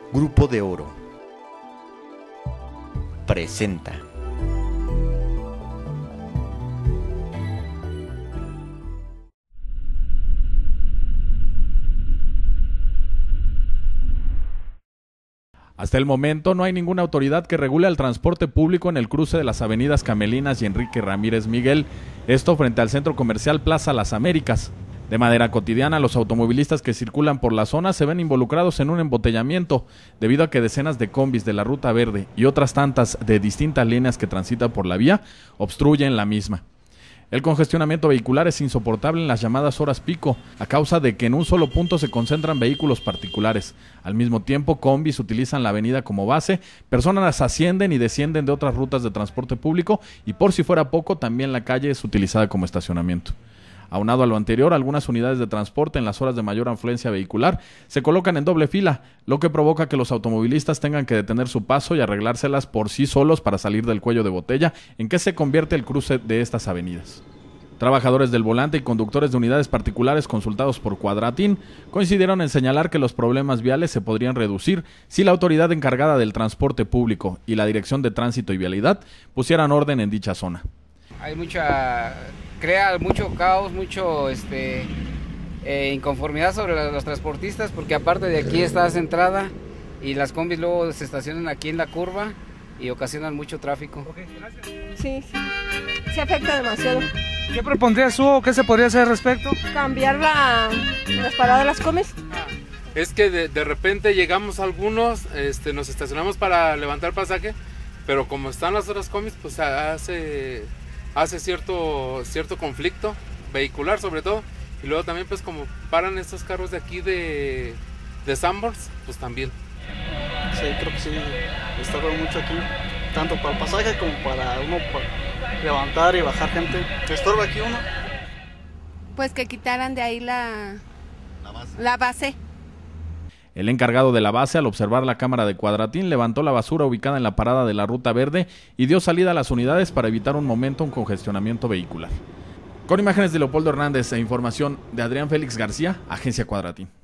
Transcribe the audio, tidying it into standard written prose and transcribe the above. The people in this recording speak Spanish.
Grupo de Oro presenta. Hasta el momento no hay ninguna autoridad que regule el transporte público en el cruce de las avenidas Camelinas y Enrique Ramírez Miguel, esto frente al centro comercial Plaza Las Américas. De manera cotidiana, los automovilistas que circulan por la zona se ven involucrados en un embotellamiento, debido a que decenas de combis de la Ruta Verde y otras tantas de distintas líneas que transitan por la vía obstruyen la misma. El congestionamiento vehicular es insoportable en las llamadas horas pico, a causa de que en un solo punto se concentran vehículos particulares. Al mismo tiempo, combis utilizan la avenida como base, personas ascienden y descienden de otras rutas de transporte público y, por si fuera poco, también la calle es utilizada como estacionamiento. Aunado a lo anterior, algunas unidades de transporte en las horas de mayor afluencia vehicular se colocan en doble fila, lo que provoca que los automovilistas tengan que detener su paso y arreglárselas por sí solos para salir del cuello de botella en que se convierte el cruce de estas avenidas. Trabajadores del volante y conductores de unidades particulares consultados por Cuadratín coincidieron en señalar que los problemas viales se podrían reducir si la autoridad encargada del transporte público y la Dirección de Tránsito y Vialidad pusieran orden en dicha zona. Hay crea mucho caos, inconformidad sobre los transportistas, porque aparte de aquí está centrada y las combis luego se estacionan aquí en la curva y ocasionan mucho tráfico. Okay, gracias. Sí, se afecta demasiado. ¿Qué propondrías tú o qué se podría hacer al respecto? Cambiar las paradas de las combis. Es que de repente llegamos algunos, nos estacionamos para levantar pasaje, pero como están las otras combis, pues hace cierto conflicto vehicular sobre todo, y luego también pues como paran estos carros de aquí de Sanborns, pues también. Sí, creo que sí, estorba mucho aquí, tanto para el pasaje como para uno levantar y bajar gente. ¿Estorba aquí uno? Pues que quitaran de ahí la base. El encargado de la base, al observar la cámara de Cuadratín, levantó la basura ubicada en la parada de la Ruta Verde y dio salida a las unidades para evitar un congestionamiento vehicular. Con imágenes de Leopoldo Hernández e información de Adrián Félix García, Agencia Cuadratín.